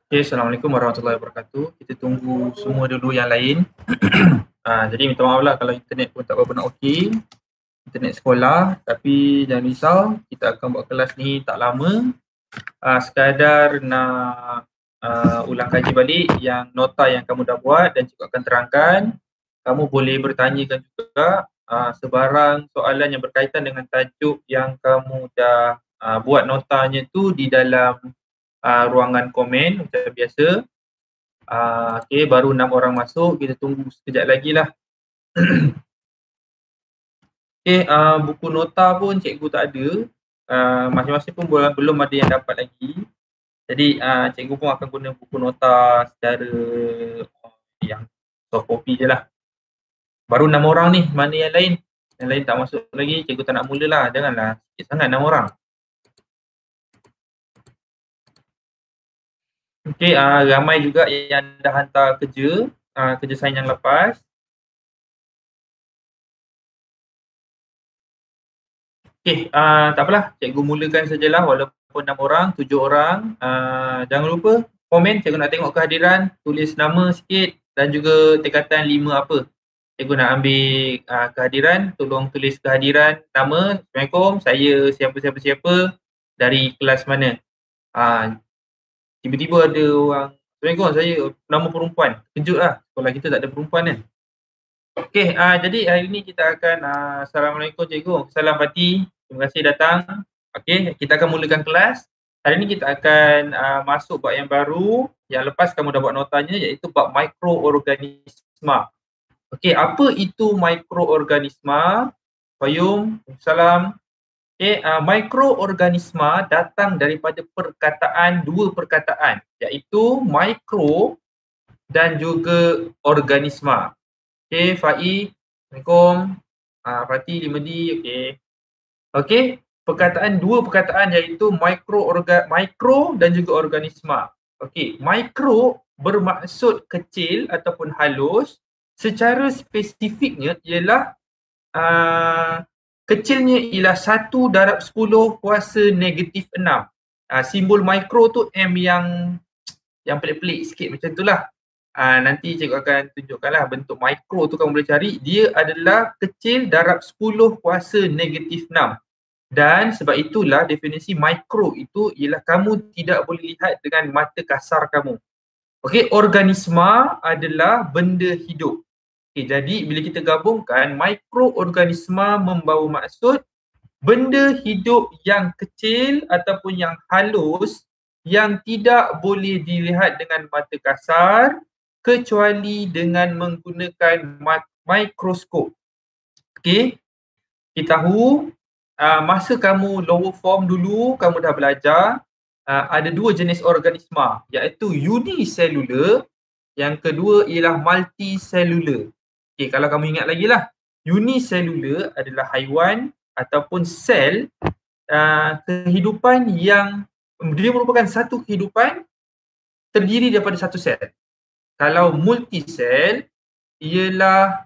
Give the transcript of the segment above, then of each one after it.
Okay, Assalamualaikum warahmatullahi wabarakatuh. Kita tunggu semua dulu yang lain. Jadi minta maaf lah kalau internet pun tak berapa nak okey. Internet sekolah, tapi jangan risau, kita akan buat kelas ni tak lama. Sekadar nak ulang kaji balik yang nota yang kamu dah buat dan juga akan terangkan. Kamu boleh bertanyakan juga sebarang soalan yang berkaitan dengan tajuk yang kamu dah buat notanya tu di dalam ruangan komen macam biasa. Okay, baru 6 orang masuk, kita tunggu sekejap lagi lah. Okay, buku nota pun cikgu tak ada. Masing-masing pun belum ada yang dapat lagi. Jadi cikgu pun akan guna buku nota secara yang soft copy je lah. Baru 6 orang ni, mana yang lain? Yang lain tak masuk lagi, cikgu tak nak mula lah. Janganlah, sikit sangat 6 orang. Okay, ramai juga yang dah hantar kerja sains yang lepas. Okay, tak apalah, cikgu mulakan sajalah walaupun 6 orang, 7 orang. Jangan lupa komen, cikgu nak tengok kehadiran, tulis nama sikit dan juga tingkatan 5 apa. Cikgu nak ambil kehadiran, tolong tulis kehadiran, nama, Assalamualaikum, saya siapa-siapa dari kelas mana. Tiba-tiba ada orang, Assalamualaikum, saya nama perempuan. Kejut lah, sekolah kita tak ada perempuan kan. Okay, jadi hari ni kita akan Assalamualaikum cikgu, salam Fatih, terima kasih datang. Okay, kita akan mulakan kelas. Hari ni kita akan masuk bab yang baru, yang lepas kamu dah buat notanya, iaitu bab mikroorganisma. Okay, apa itu mikroorganisma? Fayum, salam. Okay, mikroorganisma datang daripada dua perkataan, iaitu mikro dan juga organisma. Okay, Fai, Assalamualaikum. Fatih 5D, okay. Okay, dua perkataan iaitu mikro dan juga organisma. Okay, mikro bermaksud kecil ataupun halus. Secara spesifiknya ialah kecilnya ialah 1 darab 10 kuasa negatif 6. Simbol mikro tu M yang pelik-pelik sikit macam tu lah. Nanti cikgu akan tunjukkanlah bentuk mikro tu kamu boleh cari. Dia adalah kecil darab 10 kuasa negatif 6. Dan sebab itulah definisi mikro itu ialah kamu tidak boleh lihat dengan mata kasar kamu. Okey, organisma adalah benda hidup. Okay, jadi bila kita gabungkan, mikroorganisma membawa maksud benda hidup yang kecil ataupun yang halus yang tidak boleh dilihat dengan mata kasar kecuali dengan menggunakan mikroskop. Okay, kita tahu masa kamu lower form dulu, kamu dah belajar ada dua jenis organisma, iaitu unicellular, yang kedua ialah multicellular. Okay, kalau kamu ingat lagi lah, unicellular adalah haiwan ataupun sel kehidupan yang dia merupakan satu kehidupan terdiri daripada satu sel. Kalau multisel ialah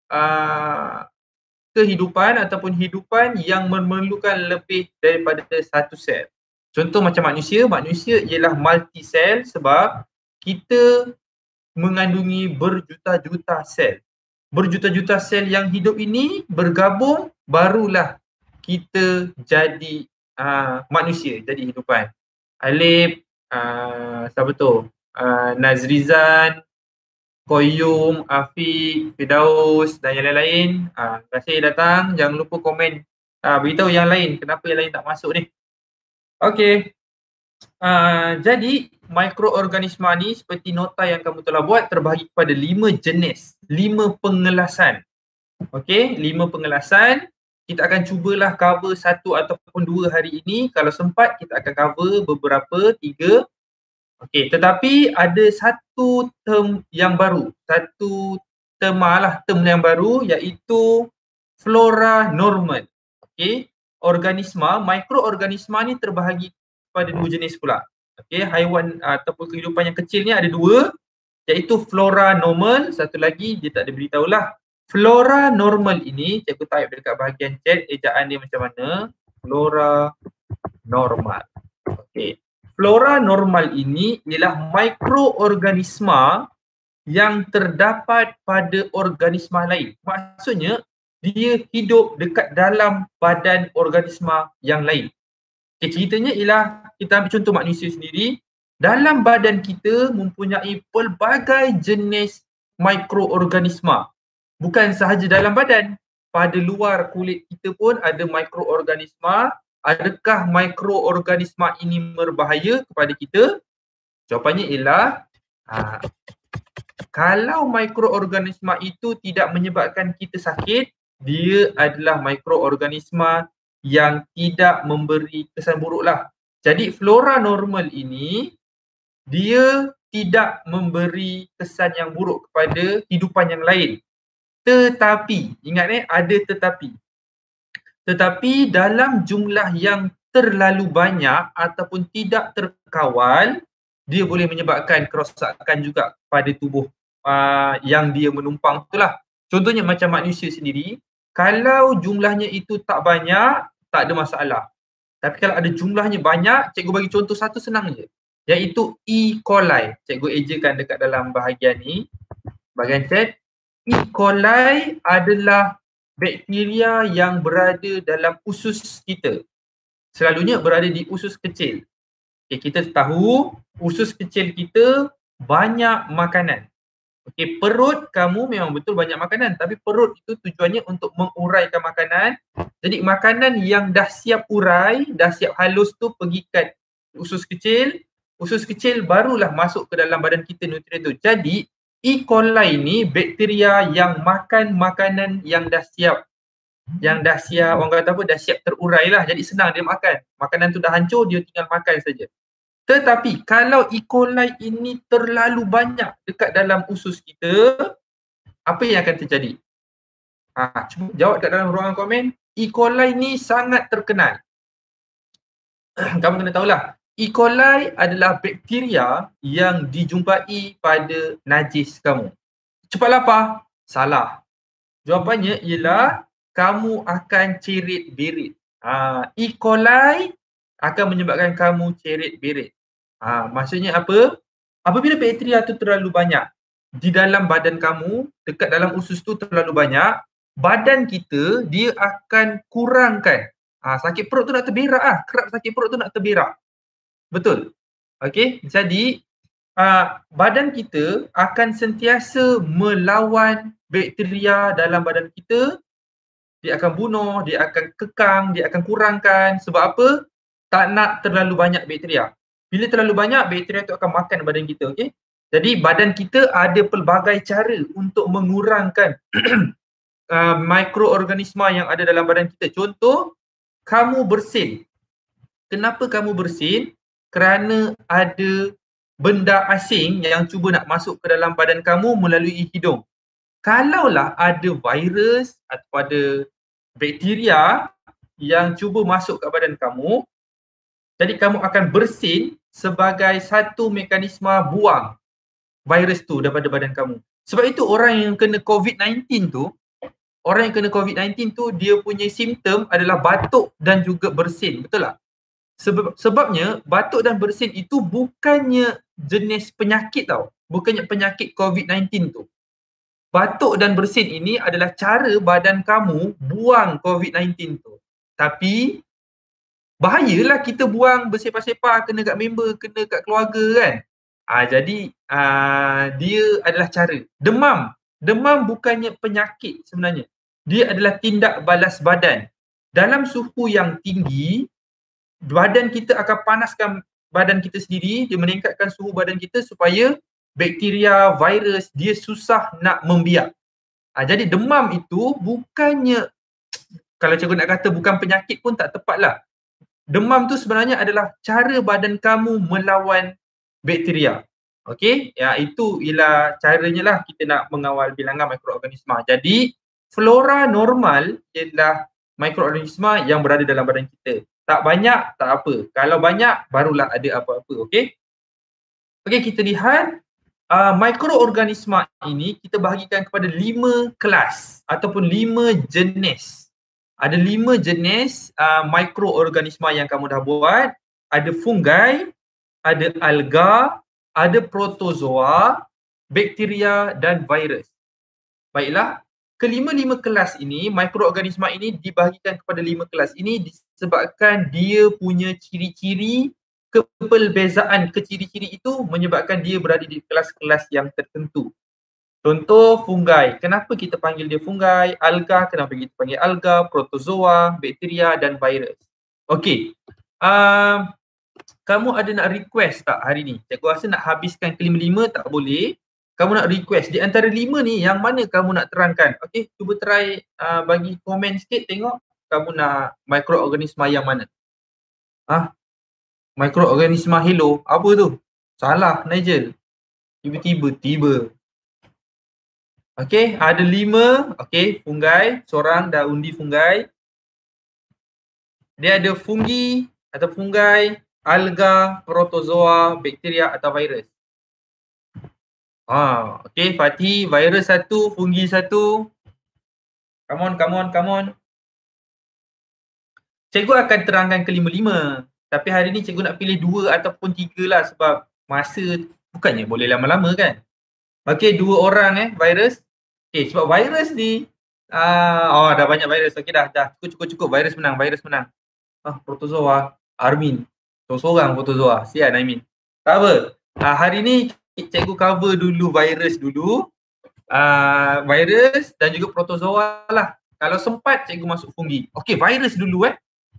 kehidupan ataupun hidupan yang memerlukan lebih daripada satu sel. Contoh macam manusia ialah multisel sebab kita mengandungi berjuta-juta sel. Berjuta-juta sel yang hidup ini bergabung, barulah kita jadi manusia, jadi hidupan. Alif, siapa tu? Nazrizan, Koyum, Afiq, Firdaus dan yang lain-lain. Terima kasih datang. Jangan lupa komen. Beritahu yang lain kenapa yang lain tak masuk ni. Okey. Jadi mikroorganisma ni seperti nota yang kamu telah buat terbahagi kepada 5 jenis, 5 pengelasan. Okey, 5 pengelasan. Kita akan cubalah cover 1 ataupun 2 hari ini. Kalau sempat kita akan cover beberapa, 3. Okey, tetapi ada satu term yang baru, satu term yang baru iaitu flora normal. Okey, mikroorganisma ni terbahagi pada 2 jenis pula. Okey, haiwan ataupun kehidupan yang kecil ni ada 2, iaitu flora normal, satu lagi dia tak ada beritahulah. Flora normal ini, cikgu type dekat bahagian chat ejaan dia macam mana. Flora normal. Okey. flora normal ini ialah mikroorganisma yang terdapat pada organisma lain. Maksudnya dia hidup dekat dalam badan organisma yang lain. Okay, ceritanya ialah kita ambil contoh manusia sendiri. Dalam badan kita mempunyai pelbagai jenis mikroorganisma. Bukan sahaja dalam badan, pada luar kulit kita pun ada mikroorganisma. Adakah mikroorganisma ini berbahaya kepada kita? Jawapannya ialah kalau mikroorganisma itu tidak menyebabkan kita sakit, dia adalah mikroorganisma yang tidak memberi kesan buruk lah. Jadi flora normal ini dia tidak memberi kesan yang buruk kepada kehidupan yang lain. Tetapi, ingat ada tetapi. Tetapi dalam jumlah yang terlalu banyak ataupun tidak terkawal, dia boleh menyebabkan kerosakan juga pada tubuh yang dia menumpang itulah. Contohnya macam manusia sendiri, kalau jumlahnya itu tak banyak, tak ada masalah. Tapi kalau ada jumlahnya banyak, cikgu bagi contoh satu senang je, iaitu E. coli. Cikgu ejakan dekat dalam bahagian ni, bahagian chat. E. coli adalah bakteria yang berada dalam usus kita. Selalunya berada di usus kecil. Okay, kita tahu usus kecil kita banyak makanan. Okay, perut kamu memang betul banyak makanan, tapi perut itu tujuannya untuk menguraikan makanan. Jadi makanan yang dah siap urai, dah siap halus tu pergi kat usus kecil barulah masuk ke dalam badan kita nutrien tu. Jadi E. coli ni bakteria yang makan makanan yang dah siap. Orang kata apa, dah siap terurai lah. Jadi senang dia makan. Makanan tu dah hancur, dia tinggal makan saja. Tetapi kalau E. coli ini terlalu banyak dekat dalam usus kita, apa yang akan terjadi? Cuba jawab kat dalam ruangan komen. E. coli ni sangat terkenal. Kamu kena tahulah. E. coli adalah bakteria yang dijumpai pada najis kamu. Cepat lapar? Salah. Jawapannya ialah kamu akan cerit-berit. E. coli akan menyebabkan kamu cerit-berit. Maksudnya apa? Apabila bakteria tu terlalu banyak di dalam badan kamu, dekat dalam usus tu terlalu banyak, badan kita dia akan kurangkan. Sakit perut tu nak terberak kerap sakit perut tu nak terberak. Betul? Okey, jadi badan kita akan sentiasa melawan bakteria dalam badan kita. Dia akan bunuh, dia akan kekang, dia akan kurangkan. Sebab apa? Tak nak terlalu banyak bakteria. Bila terlalu banyak, bakteria tu akan makan badan kita. Okay? Jadi badan kita ada pelbagai cara untuk mengurangkan mikroorganisma yang ada dalam badan kita. Contoh, kamu bersin. Kenapa kamu bersin? Kerana ada benda asing yang cuba nak masuk ke dalam badan kamu melalui hidung. Kalaulah ada virus atau ada bakteria yang cuba masuk ke badan kamu, jadi kamu akan bersin sebagai satu mekanisme buang virus tu daripada badan kamu. Sebab itu orang yang kena COVID-19 tu, dia punya simptom adalah batuk dan juga bersin. Betul tak? Sebabnya batuk dan bersin itu bukannya jenis penyakit tau. Bukannya penyakit COVID-19 tu. Batuk dan bersin ini adalah cara badan kamu buang COVID-19 tu. Tapi bahayalah kita buang bersepah-sepah, kena kat member, kena kat keluarga kan. Jadi dia adalah cara. Demam bukannya penyakit sebenarnya. Dia adalah tindak balas badan. Dalam suhu yang tinggi, badan kita akan panaskan badan kita sendiri, dia meningkatkan suhu badan kita supaya bakteria, virus, dia susah nak membiak. Jadi demam itu bukannya, kalau cikgu nak kata bukan penyakit pun tak tepat lah. Demam tu sebenarnya adalah cara badan kamu melawan bakteria. Okey, itu ialah caranya lah kita nak mengawal bilangan mikroorganisma. Jadi flora normal ialah mikroorganisma yang berada dalam badan kita. Tak banyak, tak apa. Kalau banyak, barulah ada apa-apa. Okey? Okey, kita lihat mikroorganisma ini kita bahagikan kepada 5 kelas ataupun 5 jenis. Ada 5 jenis mikroorganisma yang kamu dah buat. Ada fungi, ada alga, ada protozoa, bakteria dan virus. Baiklah, kelima-lima kelas ini, mikroorganisma ini dibahagikan kepada 5 kelas ini disebabkan dia punya ciri-ciri, kepelbezaan keciri-ciri itu menyebabkan dia berada di kelas-kelas yang tertentu. Contoh fungi, kenapa kita panggil dia fungi? Alga, kenapa kita panggil alga? Protozoa, bakteria dan virus. Okey, kamu ada nak request tak hari ni? Cikgu rasa nak habiskan kelima-lima tak boleh. Kamu nak request di antara 5 ni yang mana kamu nak terangkan? Okey, cuba try bagi komen sikit tengok kamu nak mikroorganisma yang mana. Mikroorganisma hello, apa tu? Salah Nigel. Tiba-tiba. Okey, ada 5. Okey, fungi, seorang dah undi fungi. Dia ada fungi atau fungi, alga, protozoa, bakteria atau virus. Okey, Fatih, virus 1, fungi 1. Come on. Cikgu akan terangkan kelima-lima. Tapi hari ni cikgu nak pilih 2 ataupun 3 lah sebab masa bukannya boleh lama-lama kan. Okey, 2 orang virus. Okey, sebab virus ni dah banyak virus. Okey dah cukup. Virus menang. Protozoa, Armin. Seorang protozoa. Sian Aimin. Tak apa. Hari ni cikgu cover dulu virus dulu. Virus dan juga protozoa lah. Kalau sempat cikgu masuk fungi. Okey, virus dulu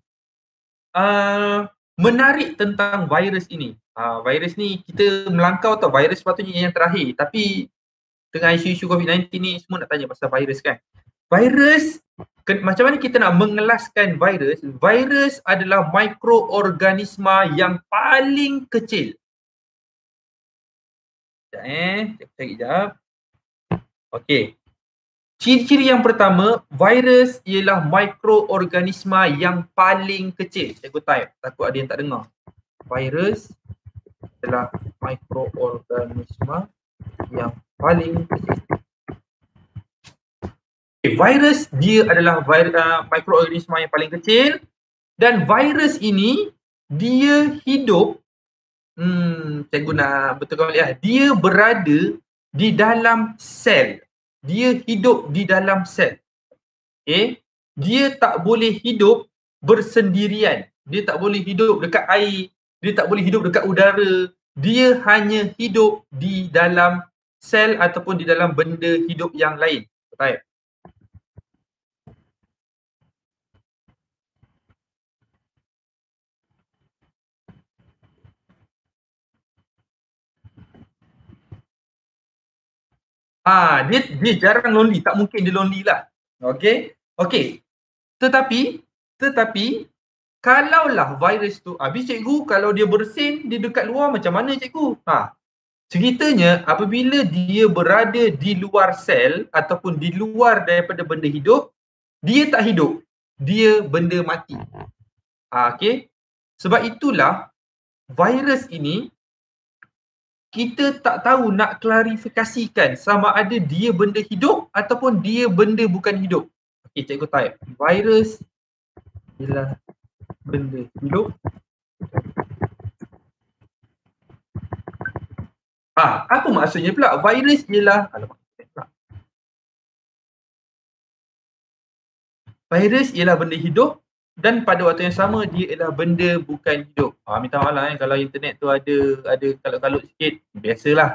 menarik tentang virus ini. Virus ni kita melangkau tau, virus sepatutnya yang terakhir. Tapi dengan isu-isu COVID-19 ni semua nak tanya pasal virus kan. Virus, macam mana kita nak mengelaskan virus? Virus adalah mikroorganisma yang paling kecil. Sekejap, cari sekejap. Okey. Ciri-ciri yang pertama, virus ialah mikroorganisma yang paling kecil. Cikgu type, takut ada yang tak dengar. Virus adalah mikroorganisma yang paling kecil. Okay, virus dia adalah mikroorganisma yang paling kecil dan virus ini dia hidup, cikgu nak betulkan balik dia berada di dalam sel. Dia hidup di dalam sel. Okay. Dia tak boleh hidup bersendirian. Dia tak boleh hidup dekat air. Dia tak boleh hidup dekat udara. Dia hanya hidup di dalam sel ataupun di dalam benda hidup yang lain. Baik. Dia jarang lonely, tak mungkin dia lonely lah. Okey. Tetapi kalaulah virus tu, habis cikgu kalau dia bersin dia dekat luar macam mana cikgu? Ceritanya apabila dia berada di luar sel ataupun di luar daripada benda hidup, dia tak hidup. Dia benda mati. Okey. Sebab itulah virus ini kita tak tahu nak klarifikasikan sama ada dia benda hidup ataupun dia benda bukan hidup. Okey, cikgu type. Virus ialah benda hidup. Apa maksudnya pula? Virus ialah virus ialah benda hidup dan pada waktu yang sama dia ialah benda bukan hidup. Minta maaf lah kalau internet tu ada kalut-kalut sikit, biasalah.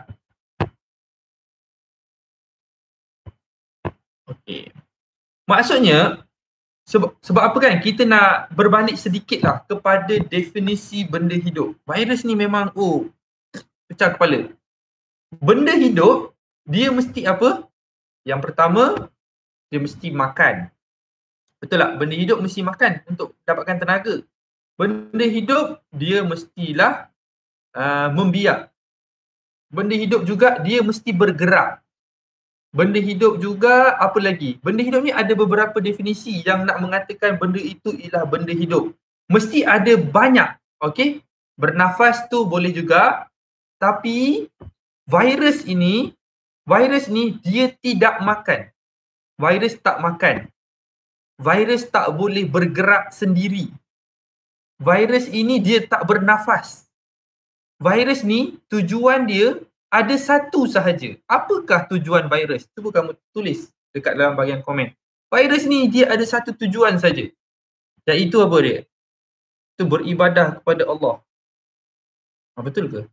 Okey. Maksudnya sebab apa kan kita nak berbalik sedikit lah kepada definisi benda hidup. Virus ni memang pecah kepala. Benda hidup dia mesti apa? Yang pertama dia mesti makan. Betul tak? Benda hidup mesti makan untuk dapatkan tenaga. Benda hidup dia mestilah membiak. Benda hidup juga dia mesti bergerak. Benda hidup juga apa lagi? Benda hidup ni ada beberapa definisi yang nak mengatakan benda itu ialah benda hidup. Mesti ada banyak. Okey? Bernafas tu boleh juga. Tapi virus ni dia tidak makan. Virus tak makan. Virus tak boleh bergerak sendiri. Virus ini dia tak bernafas. Virus ni tujuan dia ada satu sahaja. Apakah tujuan virus? Cuba kamu tulis dekat dalam bahagian komen. Virus ni dia ada satu tujuan saja. Iaitu apa dia? Itu beribadah kepada Allah. Betul ke?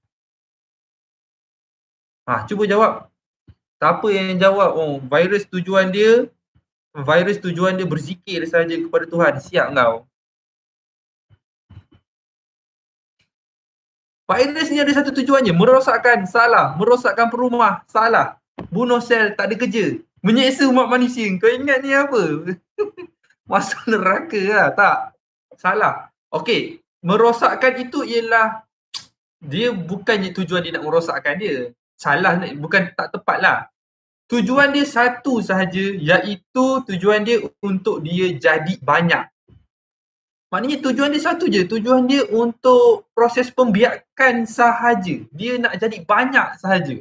Cuba jawab. Siapa yang jawab, virus tujuan dia berzikir saja kepada Tuhan. Siap kau. Virus ni ada satu tujuannya, merosakkan, salah. Merosakkan perumah, salah. Bunuh sel, tak ada kerja. Menyeksa umat manusia. Kau ingat ni apa? Masuk neraka lah, tak? Salah. Okey, merosakkan itu ialah dia bukannya tujuan dia nak merosakkan dia. Salah, bukan tak tepat lah. Tujuan dia satu sahaja, iaitu tujuan dia untuk dia jadi banyak. Maknanya tujuan dia satu je, tujuan dia untuk proses pembiakan sahaja. Dia nak jadi banyak sahaja.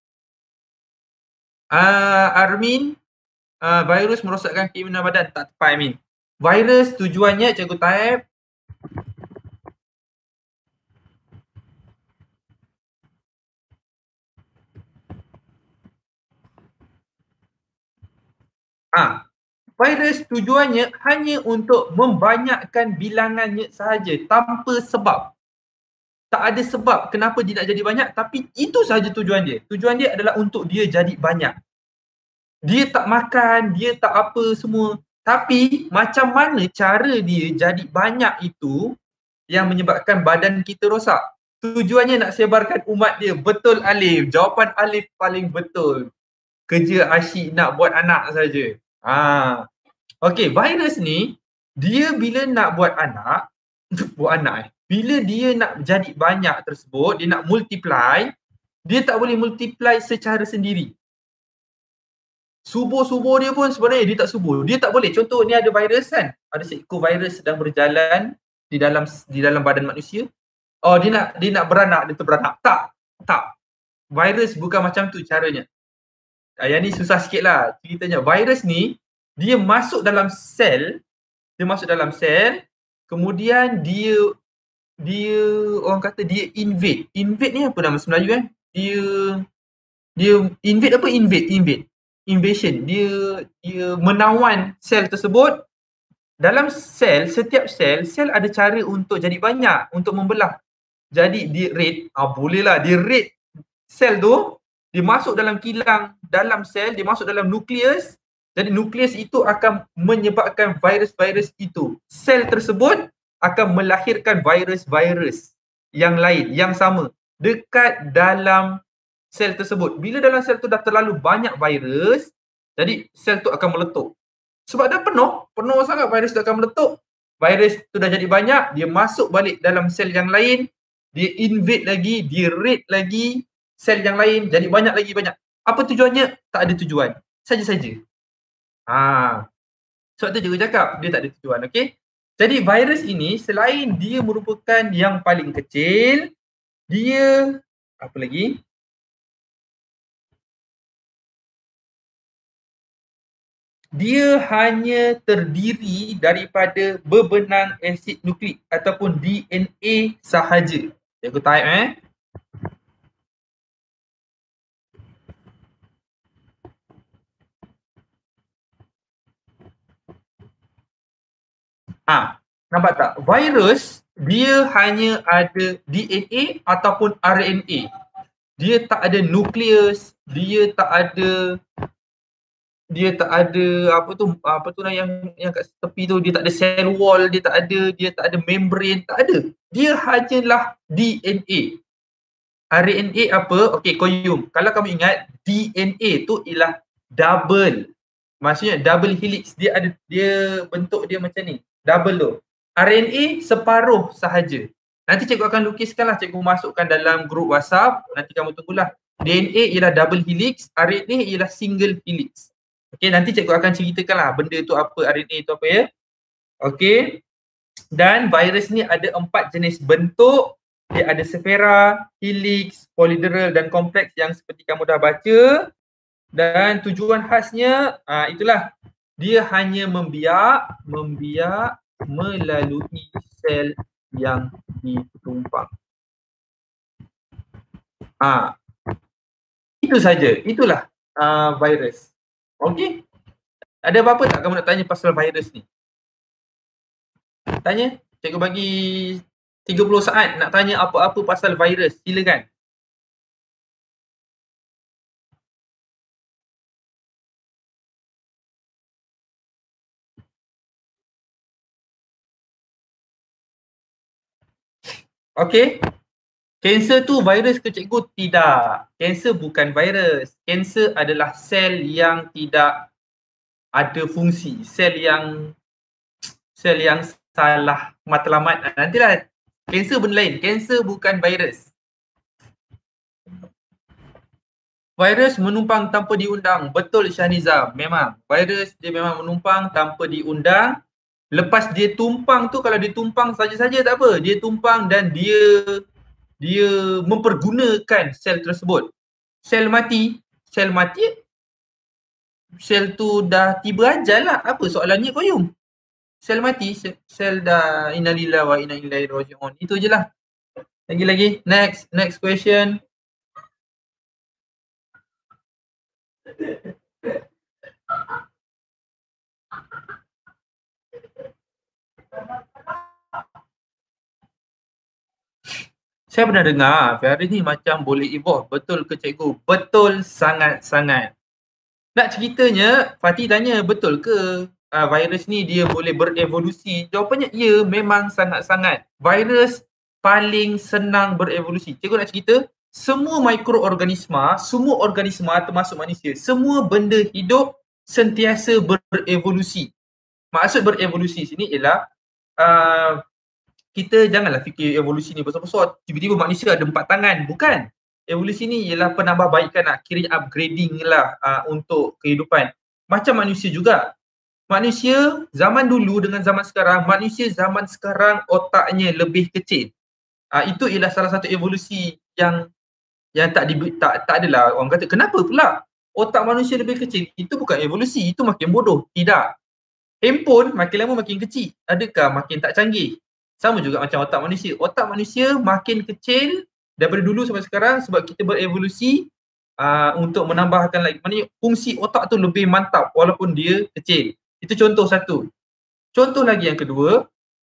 Armin, virus merosakkan keimanan badan. Tak tepat, Armin. Virus tujuannya, cikgu type. Virus tujuannya hanya untuk membanyakkan bilangannya sahaja tanpa sebab. Tak ada sebab kenapa dia nak jadi banyak, tapi itu sahaja tujuan dia. Tujuan dia adalah untuk dia jadi banyak. Dia tak makan, dia tak apa semua. Tapi macam mana cara dia jadi banyak itu yang menyebabkan badan kita rosak. Tujuannya nak sebarkan umat dia. Betul, Alif. Jawapan Alif paling betul. Kerja asyik nak buat anak saja. Okey, virus ni dia bila nak buat anak, bila dia nak jadi banyak tersebut, dia nak multiply, dia tak boleh multiply secara sendiri. Subur-subur dia pun sebenarnya dia tak subur. Dia tak boleh. Contoh ni ada virus kan, ada seekor virus sedang berjalan di dalam badan manusia. Dia nak beranak, dia terberanak. Tak. Virus bukan macam tu caranya. Yang ni susah sikit lah ceritanya. Virus ni dia masuk dalam sel, kemudian dia orang kata dia invade. Invade ni apa nama Melayu kan? Dia invade apa? Invasion. Dia menawan sel tersebut. Dalam setiap sel ada cara untuk jadi banyak, untuk membelah. Jadi dia raid, bolehlah dia raid sel tu, dia masuk dalam kilang dalam sel, dia masuk dalam nukleus. Jadi nukleus itu akan menyebabkan virus-virus itu. Sel tersebut akan melahirkan virus-virus yang lain, yang sama dekat dalam sel tersebut. Bila dalam sel tu dah terlalu banyak virus, jadi sel tu akan meletup. Sebab dah penuh sangat virus tu akan meletup. Virus tu dah jadi banyak, dia masuk balik dalam sel yang lain, dia invade lagi, dia raid lagi sel yang lain, jadi banyak. Apa tujuannya? Tak ada tujuan. Saja-saja. Sebab tu cikgu cakap dia tak ada tujuan, okey? Jadi virus ini selain dia merupakan yang paling kecil, dia apa lagi? Dia hanya terdiri daripada berbenang asid nukleik ataupun DNA sahaja. Cikgu type nampak tak? Virus dia hanya ada DNA ataupun RNA. Dia tak ada nukleus, dia tak ada apa tu yang kat tepi tu, dia tak ada cell wall, dia tak ada membrane, tak ada. Dia hanyalah DNA. RNA apa? Okey, koyum. Kalau kamu ingat, DNA tu ialah double. Maksudnya double helix. Dia bentuk dia macam ni. Double tu. RNA separuh sahaja. Nanti cikgu akan lukiskanlah, cikgu masukkan dalam grup WhatsApp. Nanti kamu tunggulah. DNA ialah double helix, RNA ialah single helix. Okey, nanti cikgu akan ceritakanlah benda tu apa, RNA tu apa ya. Okey. Dan virus ni ada 4 jenis bentuk. Dia ada sfera, helix, polyederal dan kompleks yang seperti kamu dah baca. Dan tujuan khasnya itulah, dia hanya membiak melalui sel yang ditumpang. Itu saja. Itulah virus. Okey. Ada apa-apa tak kamu nak tanya pasal virus ni? Tanya. Cikgu bagi 30 saat nak tanya apa-apa pasal virus. Silakan. Okey. Kanser tu virus ke cikgu? Tidak. Kanser bukan virus. Kanser adalah sel yang tidak ada fungsi. Sel yang salah matlamat. Nantilah. Kanser benda lain. Kanser bukan virus. Virus menumpang tanpa diundang. Betul Syahniza. Memang. Virus dia memang menumpang tanpa diundang. Lepas dia tumpang tu, kalau dia tumpang saja-saja tak apa. Dia tumpang dan dia mempergunakan sel tersebut. Sel mati, sel tu dah tiba ajal lah. Apa soalannya Qayyum? Sel mati, sel dah innalillahi wa inna ilaihi raji'un. Itu je lah. Lagi-lagi. Next question. Saya pernah dengar virus ni macam boleh evolve. Betul ke cikgu? Betul sangat-sangat. Nak ceritanya, Fatih tanya betul ke virus ni dia boleh berevolusi? Jawapannya ya, memang sangat-sangat. Virus paling senang berevolusi. Cikgu nak cerita, semua mikroorganisma, semua organisma termasuk manusia, semua benda hidup sentiasa berevolusi. Maksud berevolusi sini ialah kita janganlah fikir evolusi ni besar-besar. Tiba-tiba manusia ada 4 tangan. Bukan. Evolusi ni ialah penambahbaikan lah. Kiranya upgrading lah untuk kehidupan. Macam manusia juga. Manusia zaman dulu dengan zaman sekarang, manusia zaman sekarang otaknya lebih kecil. Itu ialah salah satu evolusi yang tak adalah orang kata kenapa pula otak manusia lebih kecil. Itu bukan evolusi, itu makin bodoh. Tidak. Handphone makin lama makin kecil. Adakah makin tak canggih? Sama juga macam otak manusia. Otak manusia makin kecil daripada dulu sampai sekarang sebab kita berevolusi untuk menambahkan lagi. Maknanya fungsi otak tu lebih mantap walaupun dia kecil. Itu contoh satu. Contoh lagi yang kedua,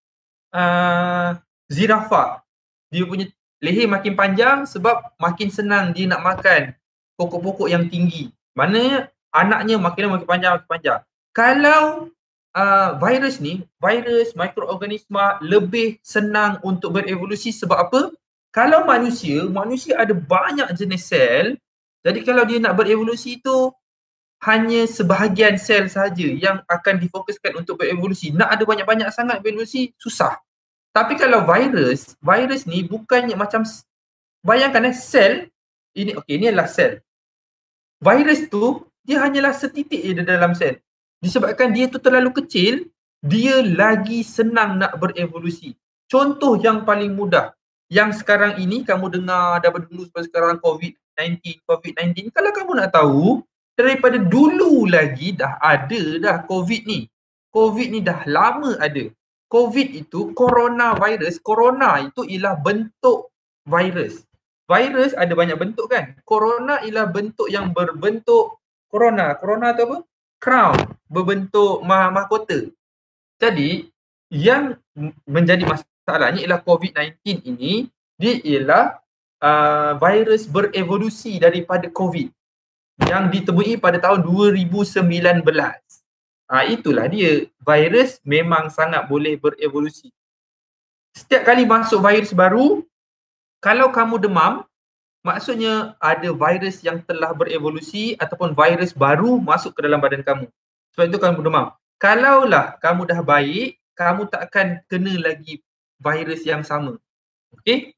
zirafah. Dia punya leher makin panjang sebab makin senang dia nak makan pokok-pokok yang tinggi. Maknanya anaknya makin panjang. Kalau virus ni, virus, mikroorganisma lebih senang untuk berevolusi sebab apa? Kalau manusia ada banyak jenis sel, jadi kalau dia nak berevolusi itu hanya sebahagian sel sahaja yang akan difokuskan untuk berevolusi. Nak ada banyak-banyak sangat berevolusi, susah. Tapi kalau virus ni bukannya macam, bayangkan sel, ini adalah sel. Virus tu, dia hanyalah setitik je dalam sel. Disebabkan dia tu terlalu kecil, dia lagi senang nak berevolusi. Contoh yang paling mudah, yang sekarang ini kamu dengar daripada dulu sampai sekarang COVID-19. Kalau kamu nak tahu, daripada dulu lagi dah ada dah COVID ni. COVID ni dah lama ada. COVID itu coronavirus. Corona itu ialah bentuk virus. Virus ada banyak bentuk kan. Corona ialah bentuk yang berbentuk corona. Corona tu apa? Crown, berbentuk mahkota. Jadi, yang menjadi masalahnya ialah COVID-19 ini, dia ialah virus berevolusi daripada COVID yang ditemui pada tahun 2019. Itulah dia, virus memang sangat boleh berevolusi. Setiap kali masuk virus baru, kalau kamu demam, maksudnya ada virus yang telah berevolusi ataupun virus baru masuk ke dalam badan kamu. Sebab itu kamu demam. Kalaulah kamu dah baik, kamu tak akan kena lagi virus yang sama. Okey?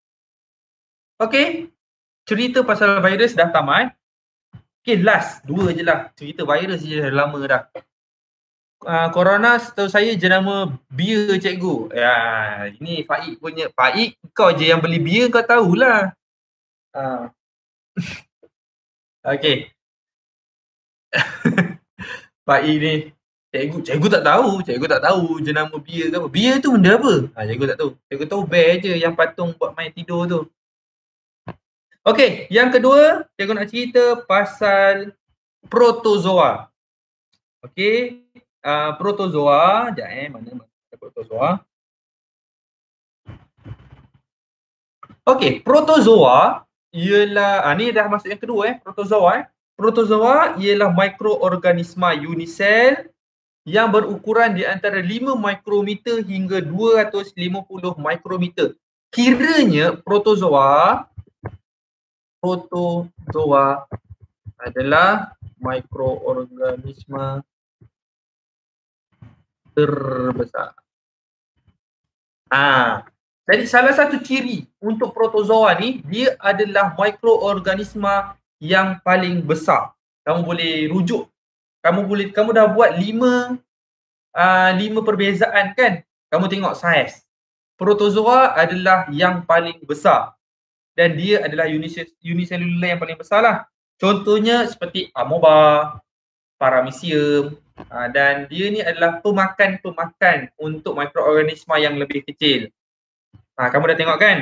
Okey? Cerita pasal virus dah tamat. Okey, last. 2 je lah. Cerita virus je dah lama dah. Corona setahu saya jenama beer cikgu. Ini Faik punya. Faik, kau je yang beli beer, kau tahulah. Okey. Faik ni, cikgu tak tahu jenama beer ke apa. Beer tu benda apa? Cikgu tak tahu. Cikgu tahu bear je yang patung buat main tidur tu. Okey, yang kedua, cikgu nak cerita pasal protozoa. Okey, protozoa, sekejap mana protozoa. Okey, protozoa ialah, ni dah masuk yang kedua protozoa. Protozoa ialah mikroorganisma unisel yang berukuran di antara 5 mikrometer hingga 250 mikrometer. Kiranya protozoa adalah mikroorganisma terbesar. Jadi salah satu ciri untuk protozoa ni, dia adalah mikroorganisma yang paling besar. Kamu boleh rujuk, kamu dah buat 5 perbezaan kan? Kamu tengok saiz. Protozoa adalah yang paling besar dan dia adalah uniselular yang paling besar lah. Contohnya seperti amoeba, paramecium, dan dia ni adalah pemakan untuk mikroorganisma yang lebih kecil. Kamu dah tengok kan?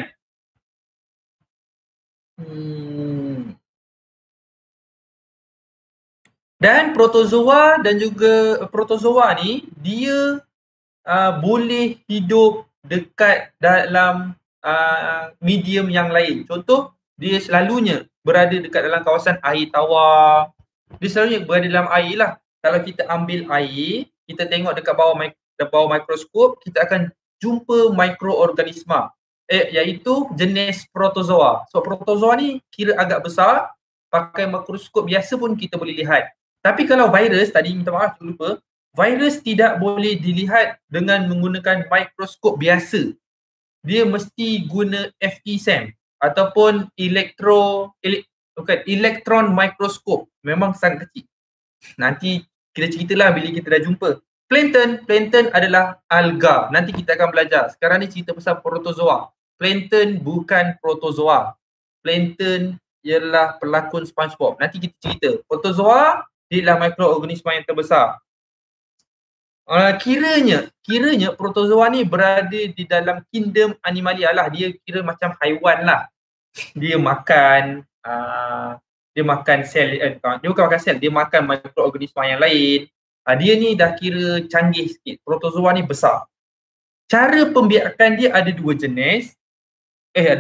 Dan protozoa ni dia boleh hidup dekat dalam medium yang lain. Contoh, dia selalunya berada dekat dalam kawasan air tawar. Dia selalunya berada dalam air lah. Kalau kita ambil air, kita tengok dekat bawah mikroskop, kita akan jumpa mikroorganisma, iaitu jenis protozoa. So protozoa ni kira agak besar, pakai mikroskop biasa pun kita boleh lihat. Tapi kalau virus, tadi minta maaf saya lupa, virus tidak boleh dilihat dengan menggunakan mikroskop biasa. Dia mesti guna FE-SEM ataupun elektron mikroskop. Memang sangat kecil. Nanti kita ceritalah bila kita dah jumpa. Plankton adalah alga. Nanti kita akan belajar. Sekarang ni cerita pasal protozoa. Plankton bukan protozoa. Plankton ialah pelakon SpongeBob. Nanti kita cerita. Protozoa dia adalah mikroorganisma yang terbesar. Kiranya protozoa ni berada di dalam kingdom Animalia lah. Dia kira macam haiwan lah. Dia makan sel, dia bukan makan sel, dia makan mikroorganisma yang lain. Dia ni dah kira canggih sikit. Protozoa ni besar. Cara pembiakan dia ada dua jenis. Dia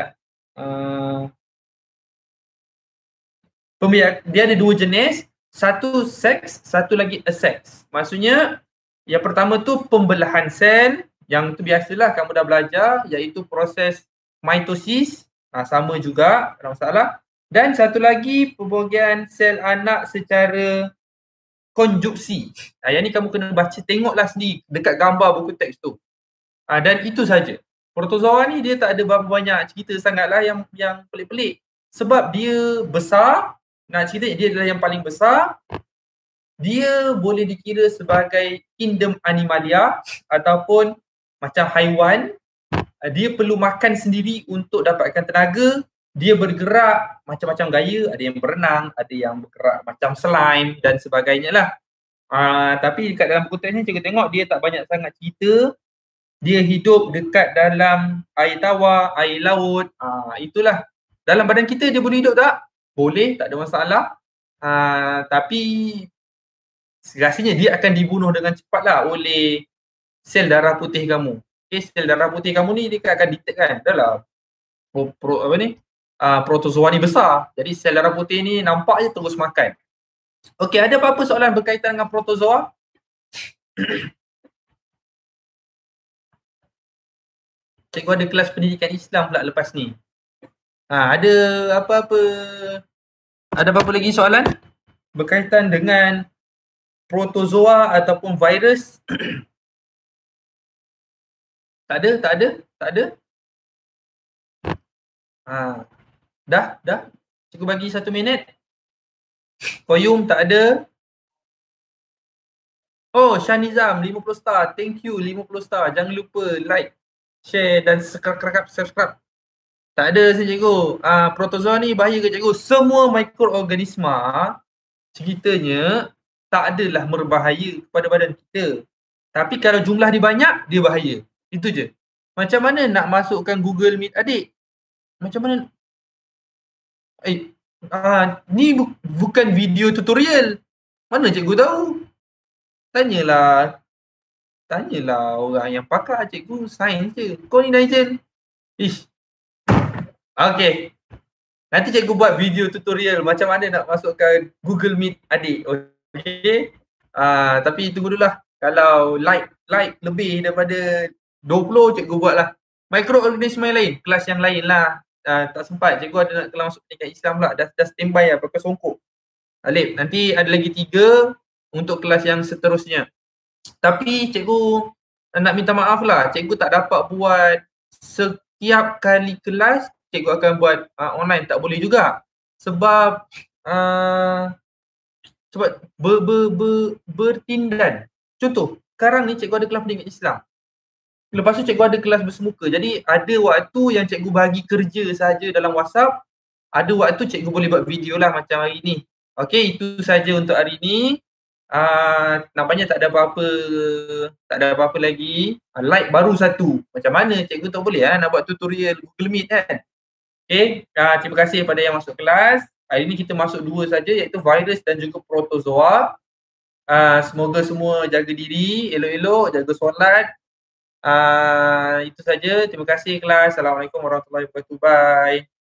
ada dua jenis. Satu seks, satu lagi asex. Maksudnya yang pertama tu pembelahan sel, yang tu biasalah kamu dah belajar, iaitu proses mitosis. Sama juga, tak ada masalah. Dan satu lagi pembahagian sel anak secara konjuksi. Yang ni kamu kena baca, tengoklah sendiri dekat gambar buku teks tu. Dan itu saja. Protozoa ni dia tak ada berapa banyak cerita sangatlah yang pelik-pelik. Sebab dia besar, nak cerita dia adalah yang paling besar. Dia boleh dikira sebagai kingdom Animalia ataupun macam haiwan. Dia perlu makan sendiri untuk dapatkan tenaga. Dia bergerak macam-macam gaya. Ada yang berenang, ada yang bergerak macam slime dan sebagainya lah. Tapi dekat dalam buku teks ni cikgu tengok dia tak banyak sangat cerita. Dia hidup dekat dalam air tawar, air laut. Itulah. Dalam badan kita dia boleh hidup tak? Boleh, tak ada masalah. Tapi rasanya dia akan dibunuh dengan cepat lah oleh sel darah putih kamu. Sel darah putih kamu ni dia akan detect kan. Dah lah protozoa ni besar. Jadi sel darah putih ni nampak je terus makan. Okey, ada apa-apa soalan berkaitan dengan protozoa? Cikgu ada kelas pendidikan Islam pula lepas ni. Ada apa-apa lagi soalan berkaitan dengan protozoa ataupun virus? Tak ada? Dah? Cikgu bagi 1 minit. Koyum tak ada. Oh, Shanizam 50 star. Thank you 50 star. Jangan lupa like, share dan subscribe. Tak ada cikgu. Protozoa ni bahaya ke cikgu? Semua mikroorganisma ceritanya tak adalah berbahaya kepada badan kita. Tapi kalau jumlah dia banyak, dia bahaya. Itu je. Macam mana nak masukkan Google Meet adik? Macam mana? Ni bukan video tutorial. Mana cikgu tahu? Tanyalah orang yang pakar, cikgu sains je. Kau ni Nigel. Ish. Okay. Nanti cikgu buat video tutorial macam mana nak masukkan Google Meet adik. Okay. Tapi tunggu dulu lah. Kalau like lebih daripada 20, cikgu buat lah. Mikroorganisme lain, kelas yang lain lah. Tak sempat, cikgu ada nak kelas masuk pendidikan Islam pula. Dah standby lah, pakai songkok. Alif, nanti ada lagi 3 untuk kelas yang seterusnya. Tapi cikgu nak minta maaf lah, cikgu tak dapat buat setiap kali kelas, cikgu akan buat online, tak boleh juga. Sebab bertindan. Contoh, sekarang ni cikgu ada kelas pendidikan Islam. Lepas tu cikgu ada kelas bersemuka. Jadi ada waktu yang cikgu bagi kerja saja dalam WhatsApp. Ada waktu cikgu boleh buat video lah macam hari ni. Okay, itu saja untuk hari ni. Nampaknya tak ada apa-apa lagi. Like baru 1. Macam mana cikgu tak boleh nak buat tutorial Google Meet kan? Okay, terima kasih pada yang masuk kelas. Hari ni kita masuk 2 saja, iaitu virus dan juga protozoa. Semoga semua jaga diri, elok-elok, jaga solat. Itu saja. Terima kasih kelas. Assalamualaikum warahmatullahi wabarakatuh. Bye.